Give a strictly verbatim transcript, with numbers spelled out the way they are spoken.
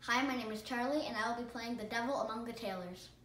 Hi, my name is Charlie, and I will be playing The Devil Among the Tailors.